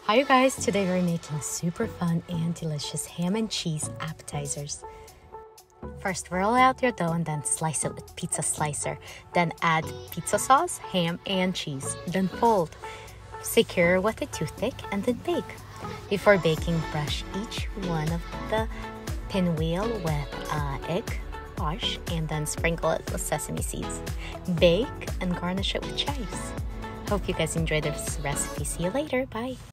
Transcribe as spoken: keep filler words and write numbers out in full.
Hi you guys, today we're making super fun and delicious ham and cheese appetizers. First, roll out your dough and then slice it with pizza slicer. Then add pizza sauce, ham, and cheese. Then fold. Secure with a toothpick and then bake. Before baking, brush each one of the pinwheel with uh, egg wash and then sprinkle it with sesame seeds. Bake and garnish it with chives. Hope you guys enjoyed this recipe. See you later. Bye.